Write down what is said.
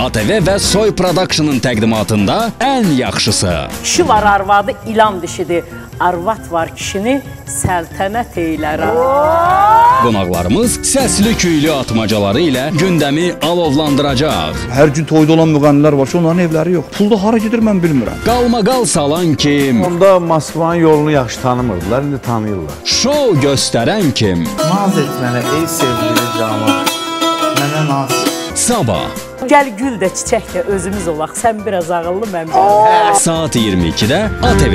ATV və Soy Production'ın təqdimatında ən yaxşısı. Kişi var arvadı ilan dişidir. Arvad var kişini səltənət eylər. Qonaqlarımız səsli küylü atmacaları ilə gündəmi alovlandıracaq. Hər gün toyda olan müğənnilər var ki, onların evləri yox. Pulda hara gedir mən bilmirəm. Qalmaqal salan kim? Onda Moskvanın yolunu yaxşı tanımırdılar, indi tanıyırlar. Şou göstərən kim? Naz et mənə ey sevgili canım, mənə naz. Sabah. Gəl gül də çiçək də özümüz olaq. Sən biraz ağıllı, mən biraz. Saat 22-də ATV.